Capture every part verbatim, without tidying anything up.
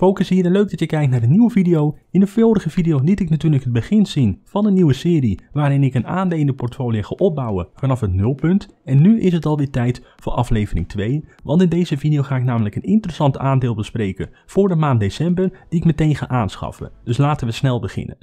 Focus hier en leuk dat je kijkt naar een nieuwe video. In de vorige video liet ik natuurlijk het begin zien van een nieuwe serie waarin ik een aandelenportfolio ga opbouwen vanaf het nulpunt. En nu is het alweer tijd voor aflevering twee, want in deze video ga ik namelijk een interessant aandeel bespreken voor de maand december die ik meteen ga aanschaffen. Dus laten we snel beginnen.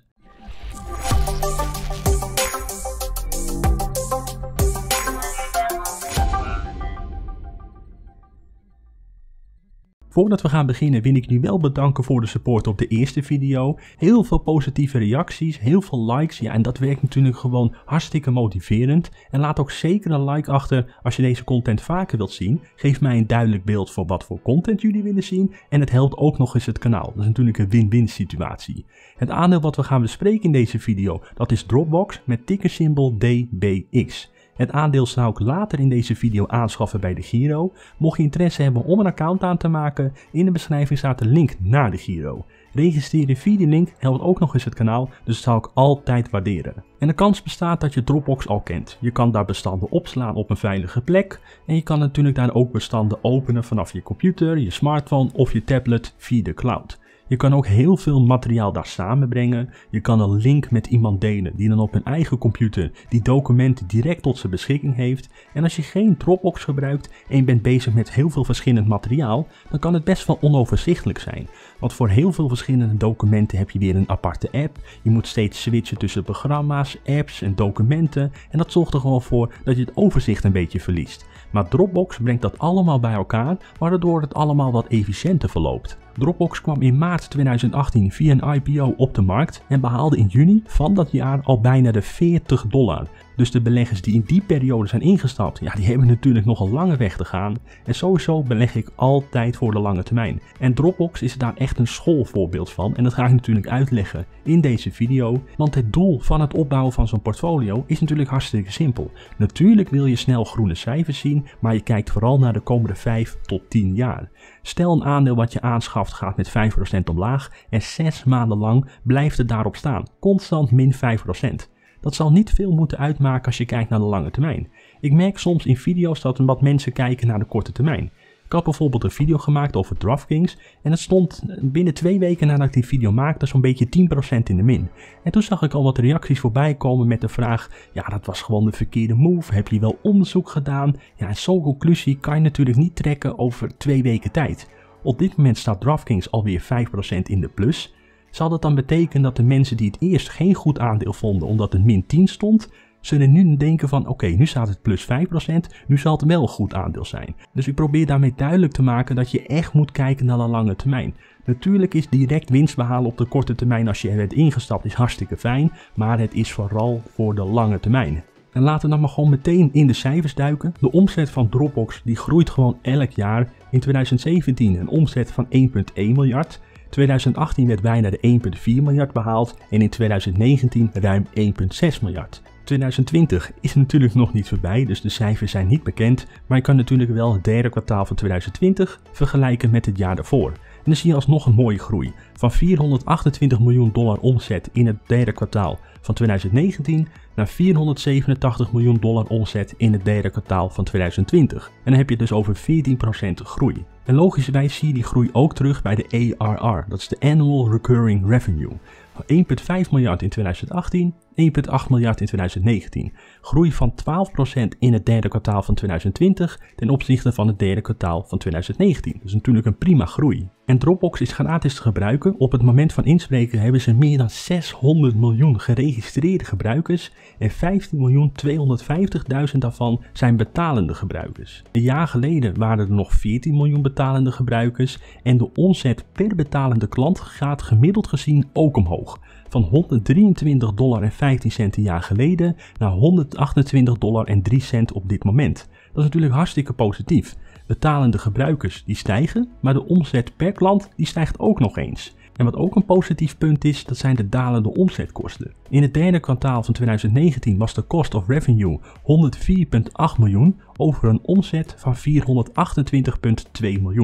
Voordat we gaan beginnen wil ik jullie wel bedanken voor de support op de eerste video. Heel veel positieve reacties, heel veel likes. Ja, en dat werkt natuurlijk gewoon hartstikke motiverend. En laat ook zeker een like achter als je deze content vaker wilt zien. Geef mij een duidelijk beeld van wat voor content jullie willen zien. En het helpt ook nog eens het kanaal. Dat is natuurlijk een win-win situatie. Het aandeel wat we gaan bespreken in deze video, dat is Dropbox met tickersymbool D B X. Het aandeel zou ik later in deze video aanschaffen bij de Giro. Mocht je interesse hebben om een account aan te maken, in de beschrijving staat de link naar de Giro. Registreren via die link helpt ook nog eens het kanaal, dus dat zou ik altijd waarderen. En de kans bestaat dat je Dropbox al kent. Je kan daar bestanden opslaan op een veilige plek. En je kan natuurlijk daar ook bestanden openen vanaf je computer, je smartphone of je tablet via de cloud. Je kan ook heel veel materiaal daar samenbrengen. Je kan een link met iemand delen die dan op hun eigen computer die documenten direct tot zijn beschikking heeft. En als je geen Dropbox gebruikt en je bent bezig met heel veel verschillend materiaal, dan kan het best wel onoverzichtelijk zijn. Want voor heel veel verschillende documenten heb je weer een aparte app. Je moet steeds switchen tussen programma's, apps en documenten. En dat zorgt er gewoon voor dat je het overzicht een beetje verliest. Maar Dropbox brengt dat allemaal bij elkaar, waardoor het allemaal wat efficiënter verloopt. Dropbox kwam in maart tweeduizend achttien via een I P O op de markt en behaalde in juni van dat jaar al bijna de veertig dollar. Dus de beleggers die in die periode zijn ingestapt, ja, die hebben natuurlijk nog een lange weg te gaan. En sowieso beleg ik altijd voor de lange termijn. En Dropbox is daar echt een schoolvoorbeeld van en dat ga ik natuurlijk uitleggen in deze video. Want het doel van het opbouwen van zo'n portfolio is natuurlijk hartstikke simpel. Natuurlijk wil je snel groene cijfers zien, maar je kijkt vooral naar de komende vijf tot tien jaar. Stel een aandeel wat je aanschaft gaat met vijf procent omlaag en zes maanden lang blijft het daarop staan. Constant min vijf procent. Dat zal niet veel moeten uitmaken als je kijkt naar de lange termijn. Ik merk soms in video's dat wat mensen kijken naar de korte termijn. Ik had bijvoorbeeld een video gemaakt over DraftKings en het stond binnen twee weken nadat ik die video maakte zo'n beetje tien procent in de min. En toen zag ik al wat reacties voorbij komen met de vraag, ja, dat was gewoon de verkeerde move, heb je wel onderzoek gedaan? Ja, en zo'n conclusie kan je natuurlijk niet trekken over twee weken tijd. Op dit moment staat DraftKings alweer vijf procent in de plus. Zal dat dan betekenen dat de mensen die het eerst geen goed aandeel vonden omdat het min tien stond, zullen nu denken van oké, okay, nu staat het plus vijf procent, nu zal het wel een goed aandeel zijn. Dus ik probeer daarmee duidelijk te maken dat je echt moet kijken naar de lange termijn. Natuurlijk is direct winst behalen op de korte termijn als je er bent ingestapt is hartstikke fijn, maar het is vooral voor de lange termijn. En laten we dan maar gewoon meteen in de cijfers duiken. De omzet van Dropbox die groeit gewoon elk jaar. In tweeduizend zeventien een omzet van één komma één miljard. tweeduizend achttien werd bijna de één komma vier miljard behaald en in tweeduizend negentien ruim één komma zes miljard. tweeduizend twintig is natuurlijk nog niet voorbij, dus de cijfers zijn niet bekend, maar je kan natuurlijk wel het derde kwartaal van tweeduizend twintig vergelijken met het jaar daarvoor. En dan zie je alsnog een mooie groei. Van vierhonderdachtentwintig miljoen dollar omzet in het derde kwartaal van tweeduizend negentien naar vierhonderdzevenentachtig miljoen dollar omzet in het derde kwartaal van tweeduizend twintig. En dan heb je dus over veertien procent groei. En logischerwijs zie je die groei ook terug bij de A R R, dat is de Annual Recurring Revenue. één komma vijf miljard in tweeduizend achttien, één komma acht miljard in tweeduizend negentien. Groei van twaalf procent in het derde kwartaal van tweeduizend twintig ten opzichte van het derde kwartaal van tweeduizend negentien. Dus natuurlijk een prima groei. En Dropbox is gratis te gebruiken. Op het moment van inspreken hebben ze meer dan zeshonderd miljoen geregistreerde gebruikers en vijftien miljoen tweehonderdvijftigduizend daarvan zijn betalende gebruikers. Een jaar geleden waren er nog veertien miljoen betalende gebruikers en de omzet per betalende klant gaat gemiddeld gezien ook omhoog. Van honderddrieëntwintig dollar en vijftien cent een jaar geleden naar honderdachtentwintig dollar en drie cent op dit moment. Dat is natuurlijk hartstikke positief. Betalende gebruikers die stijgen, maar de omzet per klant die stijgt ook nog eens. En wat ook een positief punt is, dat zijn de dalende omzetkosten. In het derde kwartaal van tweeduizend negentien was de cost of revenue honderdvier komma acht miljoen over een omzet van vierhonderdachtentwintig komma twee miljoen.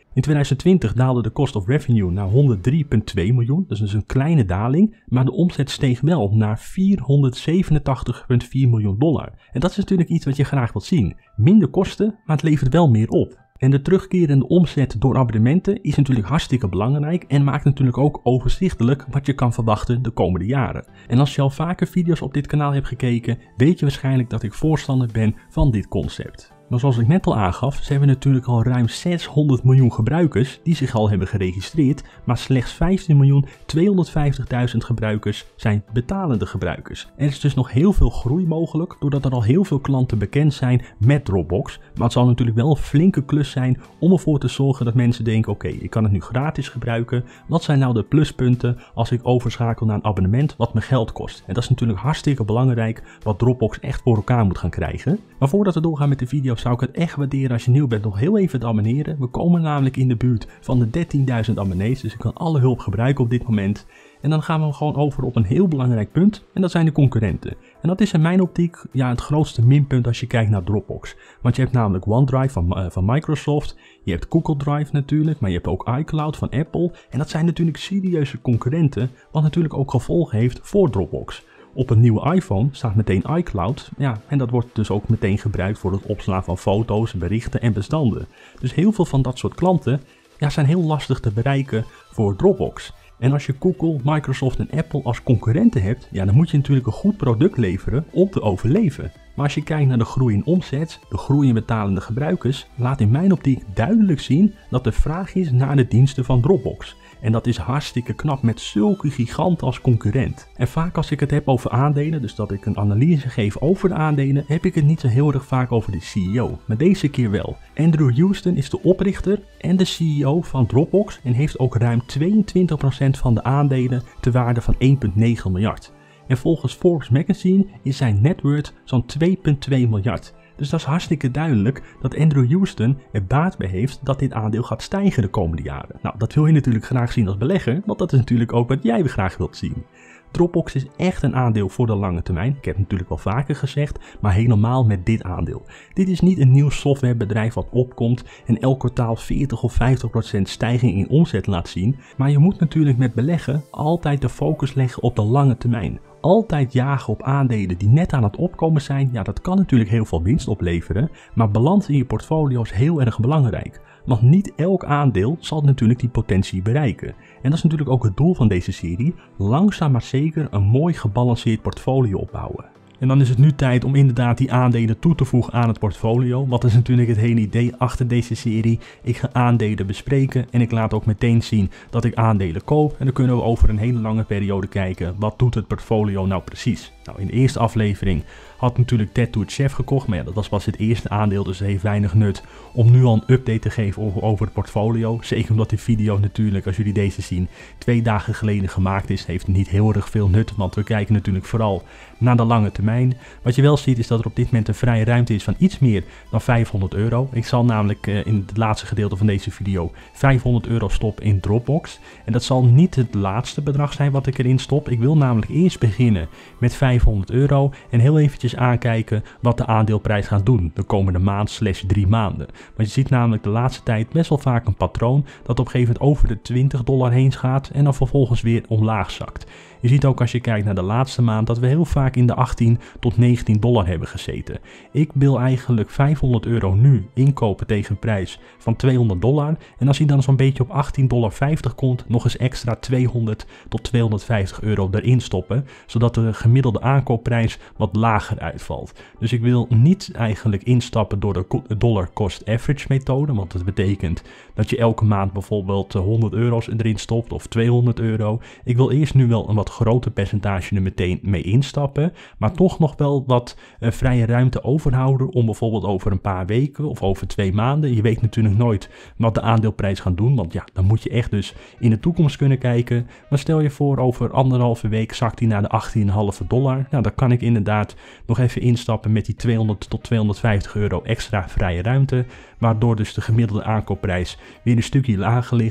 In twintig twintig daalde de cost of revenue naar honderddrie komma twee miljoen, dat is dus een kleine daling, maar de omzet steeg wel naar vierhonderdzevenentachtig komma vier miljoen dollar. En dat is natuurlijk iets wat je graag wilt zien. Minder kosten, maar het levert wel meer op. En de terugkerende omzet door abonnementen is natuurlijk hartstikke belangrijk en maakt natuurlijk ook overzichtelijk wat je kan verwachten de komende jaren. En als je al vaker video's op dit kanaal hebt gekeken, weet je waarschijnlijk dat ik voorstander ben van dit concept. Maar zoals ik net al aangaf, ze hebben natuurlijk al ruim zeshonderd miljoen gebruikers die zich al hebben geregistreerd, maar slechts vijftien miljoen tweehonderdvijftigduizend gebruikers zijn betalende gebruikers. Er is dus nog heel veel groei mogelijk, doordat er al heel veel klanten bekend zijn met Dropbox, maar het zal natuurlijk wel een flinke klus zijn om ervoor te zorgen dat mensen denken, oké, okay, ik kan het nu gratis gebruiken, wat zijn nou de pluspunten als ik overschakel naar een abonnement wat me geld kost? En dat is natuurlijk hartstikke belangrijk wat Dropbox echt voor elkaar moet gaan krijgen. Maar voordat we doorgaan met de video, zou ik het echt waarderen als je nieuw bent nog heel even te abonneren. We komen namelijk in de buurt van de dertienduizend abonnees, dus ik kan alle hulp gebruiken op dit moment. En dan gaan we gewoon over op een heel belangrijk punt en dat zijn de concurrenten. En dat is in mijn optiek ja, het grootste minpunt als je kijkt naar Dropbox. Want je hebt namelijk OneDrive van, uh, van Microsoft, je hebt Google Drive natuurlijk, maar je hebt ook iCloud van Apple. En dat zijn natuurlijk serieuze concurrenten, wat natuurlijk ook gevolgen heeft voor Dropbox. Op een nieuwe iPhone staat meteen iCloud, ja, en dat wordt dus ook meteen gebruikt voor het opslaan van foto's, berichten en bestanden. Dus heel veel van dat soort klanten ja, zijn heel lastig te bereiken voor Dropbox. En als je Google, Microsoft en Apple als concurrenten hebt, ja, dan moet je natuurlijk een goed product leveren om te overleven. Maar als je kijkt naar de groei in omzet, de groei in betalende gebruikers, laat in mijn optiek duidelijk zien dat er vraag is naar de diensten van Dropbox. En dat is hartstikke knap met zulke giganten als concurrent. En vaak als ik het heb over aandelen, dus dat ik een analyse geef over de aandelen, heb ik het niet zo heel erg vaak over de C E O. Maar deze keer wel. Andrew Houston is de oprichter en de C E O van Dropbox en heeft ook ruim tweeëntwintig procent van de aandelen ter waarde van één komma negen miljard. En volgens Forbes Magazine is zijn net worth zo'n twee komma twee miljard. Dus dat is hartstikke duidelijk dat Andrew Houston er baat bij heeft dat dit aandeel gaat stijgen de komende jaren. Nou, dat wil je natuurlijk graag zien als belegger, want dat is natuurlijk ook wat jij graag wilt zien. Dropbox is echt een aandeel voor de lange termijn. Ik heb het natuurlijk wel vaker gezegd, maar helemaal met dit aandeel. Dit is niet een nieuw softwarebedrijf wat opkomt en elk kwartaal veertig of vijftig procent stijging in omzet laat zien. Maar je moet natuurlijk met beleggen altijd de focus leggen op de lange termijn. Altijd jagen op aandelen die net aan het opkomen zijn, ja, dat kan natuurlijk heel veel winst opleveren, maar balans in je portfolio is heel erg belangrijk. Want niet elk aandeel zal natuurlijk die potentie bereiken. En dat is natuurlijk ook het doel van deze serie, langzaam maar zeker een mooi gebalanceerd portfolio opbouwen. En dan is het nu tijd om inderdaad die aandelen toe te voegen aan het portfolio. Wat is natuurlijk het hele idee achter deze serie. Ik ga aandelen bespreken en ik laat ook meteen zien dat ik aandelen koop. En dan kunnen we over een hele lange periode kijken, wat doet het portfolio nou precies. Nou, in de eerste aflevering had natuurlijk Tattooed Chef gekocht, maar ja, dat was pas het eerste aandeel, dus het heeft weinig nut om nu al een update te geven over, over het portfolio. Zeker omdat die video natuurlijk, als jullie deze zien, twee dagen geleden gemaakt is, heeft niet heel erg veel nut, want we kijken natuurlijk vooral naar de lange termijn. Wat je wel ziet is dat er op dit moment een vrije ruimte is van iets meer dan vijfhonderd euro. Ik zal namelijk uh, in het laatste gedeelte van deze video vijfhonderd euro stoppen in Dropbox. En dat zal niet het laatste bedrag zijn wat ik erin stop. Ik wil namelijk eerst beginnen met vijfhonderd euro en heel eventjes aankijken wat de aandeelprijs gaat doen de komende maand slash drie maanden. Want je ziet namelijk de laatste tijd best wel vaak een patroon dat op een gegeven moment over de twintig dollar heen gaat en dan vervolgens weer omlaag zakt. Je ziet ook als je kijkt naar de laatste maand dat we heel vaak in de achttien tot negentien dollar hebben gezeten. Ik wil eigenlijk vijfhonderd euro nu inkopen tegen een prijs van tweehonderd dollar. En als hij dan zo'n beetje op achttien dollar vijftig komt, nog eens extra tweehonderd tot tweehonderdvijftig euro erin stoppen. Zodat de gemiddelde aankoopprijs wat lager uitvalt. Dus ik wil niet eigenlijk instappen door de dollar cost average methode. Want dat betekent dat je elke maand bijvoorbeeld honderd euro's erin stopt of tweehonderd euro. Ik wil eerst nu wel een wat groter percentage er meteen mee instappen, maar toch nog wel wat uh, vrije ruimte overhouden om bijvoorbeeld over een paar weken of over twee maanden. Je weet natuurlijk nooit wat de aandeelprijs gaat doen, want ja, dan moet je echt dus in de toekomst kunnen kijken. Maar stel je voor over anderhalve week zakt die naar de achttien komma vijf dollar. Nou, dan kan ik inderdaad nog even instappen met die tweehonderd tot tweehonderdvijftig euro extra vrije ruimte, waardoor dus de gemiddelde aankoopprijs weer een stukje lager ligt.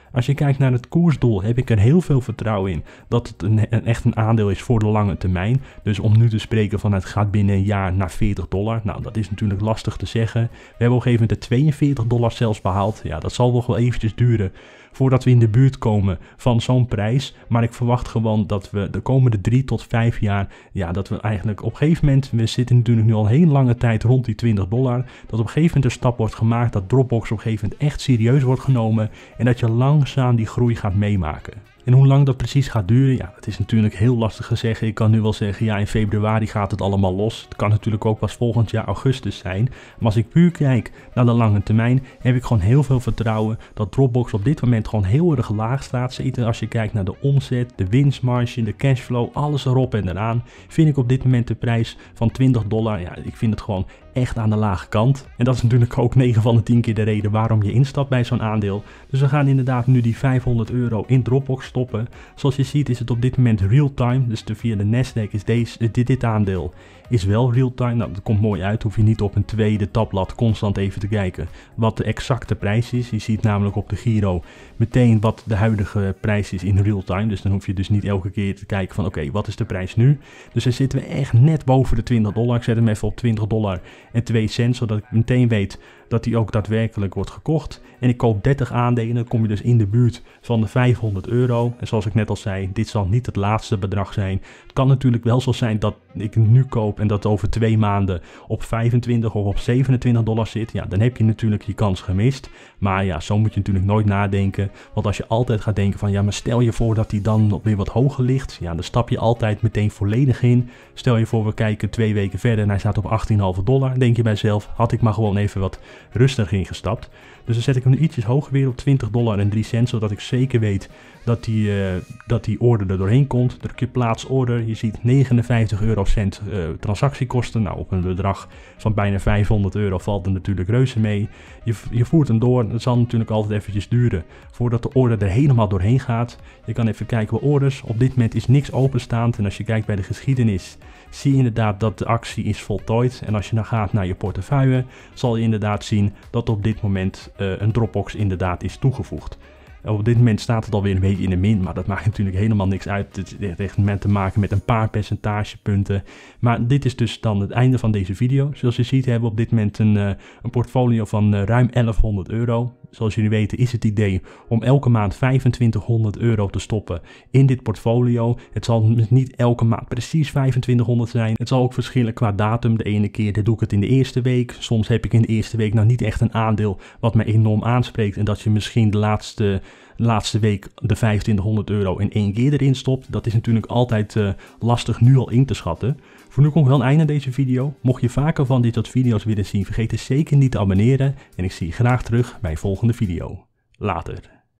Als je kijkt naar het koersdoel heb ik er heel veel vertrouwen in dat het een, een, echt een aandeel is voor de lange termijn. Dus om nu te spreken van het gaat binnen een jaar naar veertig dollar. Nou, dat is natuurlijk lastig te zeggen. We hebben op een gegeven moment de tweeënveertig dollar zelfs behaald. Ja, dat zal nog wel eventjes duren voordat we in de buurt komen van zo'n prijs. Maar ik verwacht gewoon dat we de komende drie tot vijf jaar, ja, dat we eigenlijk op een gegeven moment, we zitten natuurlijk nu al een hele lange tijd rond die twintig dollar, dat op een gegeven moment een stap wordt gemaakt, dat Dropbox op een gegeven moment echt serieus wordt genomen en dat je langzaam die groei gaat meemaken. En hoe lang dat precies gaat duren, ja, dat is natuurlijk heel lastig gezegd. Ik kan nu wel zeggen, ja, in februari gaat het allemaal los. Het kan natuurlijk ook pas volgend jaar augustus zijn. Maar als ik puur kijk naar de lange termijn, heb ik gewoon heel veel vertrouwen dat Dropbox op dit moment gewoon heel erg laag staat. Zeker als je kijkt naar de omzet, de winstmarge, de cashflow, alles erop en eraan. Vind ik op dit moment de prijs van twintig dollar, ja, ik vind het gewoon echt aan de lage kant. En dat is natuurlijk ook negen van de tien keer de reden waarom je instapt bij zo'n aandeel. Dus we gaan inderdaad nu die vijfhonderd euro in Dropbox stoppen. Zoals je ziet is het op dit moment real-time. Dus de, via de Nasdaq is deze, dit, dit aandeel is wel real-time. Nou, dat komt mooi uit. Hoef je niet op een tweede tabblad constant even te kijken wat de exacte prijs is. Je ziet namelijk op de Giro meteen wat de huidige prijs is in real-time. Dus dan hoef je dus niet elke keer te kijken van oké, okay, wat is de prijs nu? Dus dan zitten we echt net boven de twintig dollar. Ik zet hem even op twintig dollar en twee cent, zodat ik meteen weet dat die ook daadwerkelijk wordt gekocht. En ik koop dertig aandelen, dan kom je dus in de buurt van de vijfhonderd euro. En zoals ik net al zei, dit zal niet het laatste bedrag zijn. Het kan natuurlijk wel zo zijn dat ik nu koop en dat over twee maanden op vijfentwintig of op zevenentwintig dollar zit. Ja, dan heb je natuurlijk je kans gemist. Maar ja, zo moet je natuurlijk nooit nadenken. Want als je altijd gaat denken van ja, maar stel je voor dat die dan weer wat hoger ligt. Ja, dan stap je altijd meteen volledig in. Stel je voor we kijken twee weken verder en hij staat op achttien komma vijf dollar. Denk je bij jezelf, had ik maar gewoon even wat rustig ingestapt. Dus dan zet ik hem nu ietsjes hoger weer op twintig dollar en drie cent, zodat ik zeker weet dat die, uh, dat die order er doorheen komt. Druk je plaats order, je ziet negenenvijftig eurocent uh, transactiekosten. Nou, op een bedrag van bijna vijfhonderd euro valt er natuurlijk reuze mee. Je, je voert hem door, het zal natuurlijk altijd eventjes duren voordat de order er helemaal doorheen gaat. Je kan even kijken bij orders, op dit moment is niks openstaand en als je kijkt bij de geschiedenis, zie je inderdaad dat de actie is voltooid. En als je dan gaat naar je portefeuille, zal je inderdaad zien dat op dit moment uh, een Dropbox inderdaad is toegevoegd. Op dit moment staat het alweer een beetje in de min, maar dat maakt natuurlijk helemaal niks uit. Het heeft met te maken met een paar percentagepunten. Maar dit is dus dan het einde van deze video. Zoals je ziet hebben we op dit moment een, uh, een portfolio van uh, ruim elfhonderd euro. Zoals jullie weten is het idee om elke maand vijfentwintighonderd euro te stoppen in dit portfolio. Het zal niet elke maand precies vijfentwintighonderd zijn. Het zal ook verschillen qua datum. De ene keer doe ik het in de eerste week. Soms heb ik in de eerste week nog niet echt een aandeel wat me enorm aanspreekt. En dat je misschien de laatste... de laatste week de vijfentwintighonderd euro in één keer erin stopt. Dat is natuurlijk altijd uh, lastig nu al in te schatten. Voor nu komt wel een einde aan deze video. Mocht je vaker van dit soort video's willen zien, vergeet er zeker niet te abonneren. En ik zie je graag terug bij een volgende video. Later.